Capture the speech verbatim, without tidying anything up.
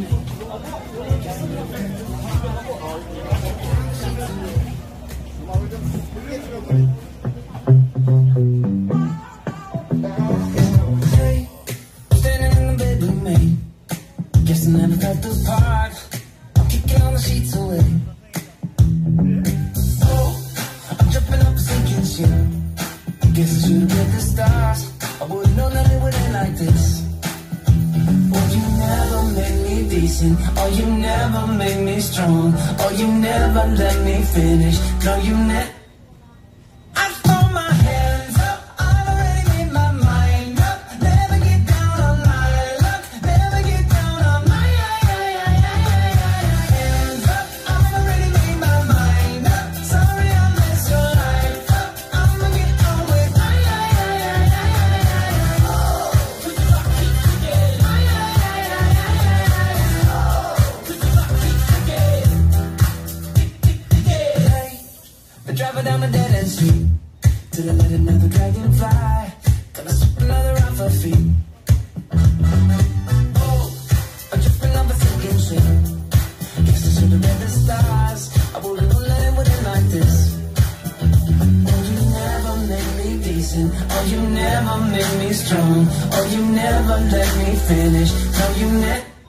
Standing in the bed with me. Guess I never got the part. I'm kicking all the sheets away. Oh, I'm jumping up a sinking ship. Guess I should've read the stars. I would've known that it would end like this. Oh, you never made me decent. Oh, you never made me strong. Oh, you never let me finish. No, you never. Driving down a dead end street till I let another dragon fly. Gonna slip another off her feet. Oh, I'm tripping off a sinking ship. Guess I should've read the stars. I would've known that it would end like this. Oh, you never made me decent. Oh, you never made me strong. Oh, you never let me finish. No, you never.